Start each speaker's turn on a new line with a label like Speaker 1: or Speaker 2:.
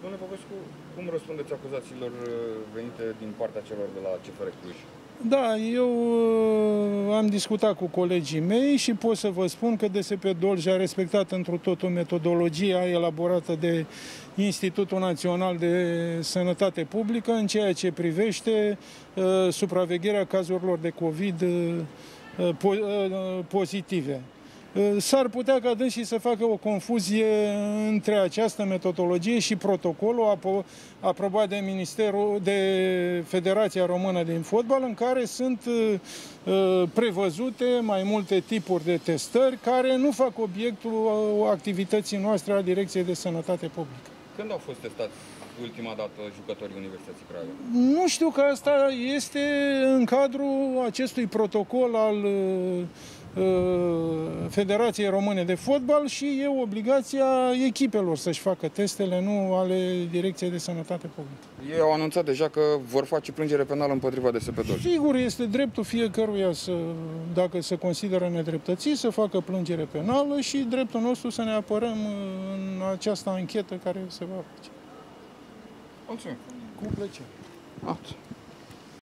Speaker 1: Domnule Popescu, cum răspundeți acuzațiilor venite din partea celor de la CFR Cluj?
Speaker 2: Da, eu am discutat cu colegii mei și pot să vă spun că DSP Dolj a respectat întru totul metodologia elaborată de Institutul Național de Sănătate Publică în ceea ce privește supravegherea cazurilor de COVID pozitive. S-ar putea ca dânsii să facă o confuzie între această metodologie și protocolul aprobat de Federația Română din Fotbal, în care sunt prevăzute mai multe tipuri de testări care nu fac obiectul activității noastre a Direcției de Sănătate Publică.
Speaker 1: Când au fost testați ultima dată jucătorii Universității Craiova?
Speaker 2: Nu știu, că asta este în cadrul acestui protocol al Federației Române de Fotbal și e obligația echipelor să-și facă testele, nu ale Direcției de Sănătate Publică.
Speaker 1: Ei au anunțat deja că vor face plângere penală împotriva DSP Dolj.
Speaker 2: Sigur, este dreptul fiecăruia dacă se consideră nedreptățit, să facă plângere penală și dreptul nostru să ne apărăm în această anchetă care se va face.
Speaker 1: Mulțumim.
Speaker 2: Cu plăcere.